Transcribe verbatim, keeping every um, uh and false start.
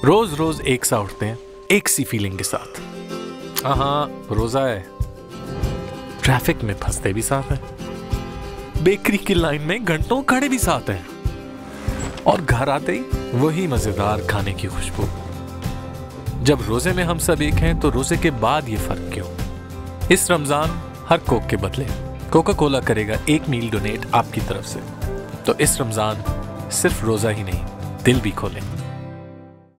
रोज रोज एक सा उठते हैं, एक सी फीलिंग के साथ। हाँ, रोजा है। ट्रैफिक में फंसते भी साथ हैं, बेकरी की लाइन में घंटों खड़े भी साथ हैं, और घर आते ही वही मजेदार खाने की खुशबू। जब रोजे में हम सब एक हैं तो रोजे के बाद ये फर्क क्यों? इस रमजान हर कोक के बदले कोका कोला करेगा एक मील डोनेट आपकी तरफ से। तो इस रमजान सिर्फ रोजा ही नहीं, दिल भी खोलें।